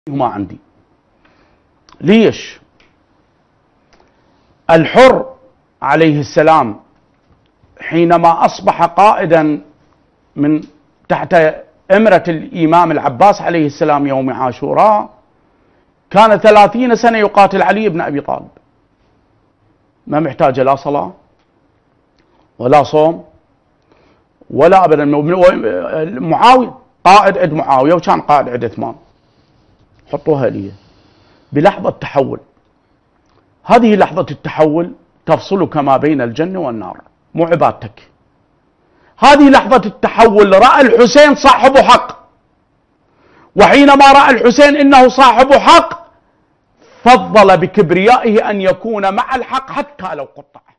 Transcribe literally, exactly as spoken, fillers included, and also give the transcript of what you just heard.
ما عندي. ليش؟ الحر عليه السلام حينما أصبح قائدا من تحت إمرة الإمام العباس عليه السلام يوم عاشوراء، كان ثلاثين سنة يقاتل علي بن أبي طالب، ما محتاج لا صلاة ولا صوم ولا أبدا. معاوية قائد عند معاوية وكان قائد عند عثمان، حطوها لي بلحظة تحول. هذه لحظة التحول تفصلك ما بين الجنة والنار، مو عبادتك. هذه لحظة التحول رأى الحسين صاحب حق، وحينما رأى الحسين إنه صاحب حق فضل بكبريائه أن يكون مع الحق حتى لو قطع.